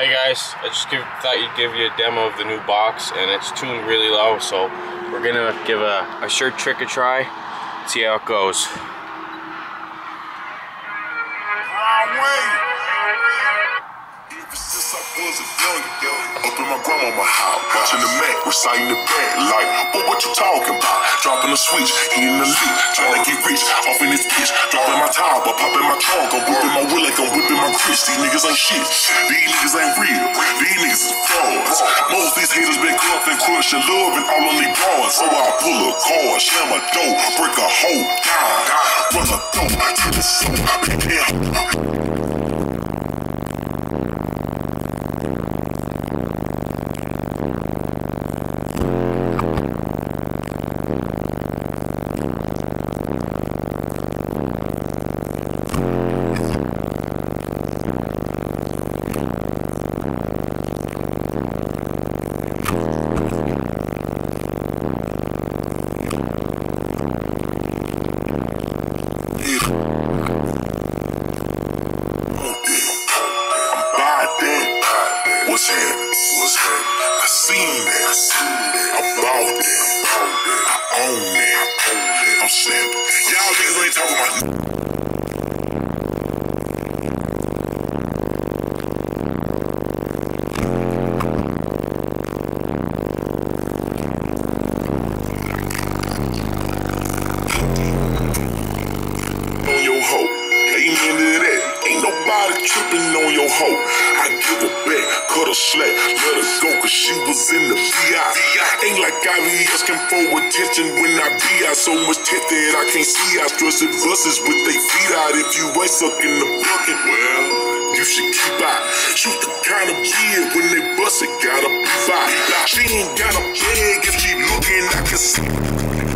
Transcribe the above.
Hey guys, I just thought you'd give you a demo of the new box, and it's tuned really low, so we're gonna give a shirt trick a try, see how it goes. Up in my grandmama house, watching the Mac, reciting the bag, like, but what you talking about? Dropping a switch, hitting the leak, trying to get rich, off in this bitch, dropping my top, but popping my trunk, I'm whipping my will like I'm whipping my grits. These niggas ain't shit, these niggas ain't real, these niggas is frauds. Most of these haters been cuffed and crushed and love and all on these bars. So I pull a car, slam a door, break a hole down, brother don't to the soul, What's happening? I seen that. I bought that. I own that. I'm saying, y'all niggas ain't talking about. On your hoe. Amen to that. Ain't nobody tripping on your hoe. I give her back, cut her slack, let her go, cause she was in the VI. Ain't like I be asking for attention when I be out. So much tip that I can't see out. Stressing buses with they feet out. If you ain't sucking the bucket, well, you should keep out. Shoot the kind of kid when they bust it, gotta be by. She ain't got a bag if she looking, I can see.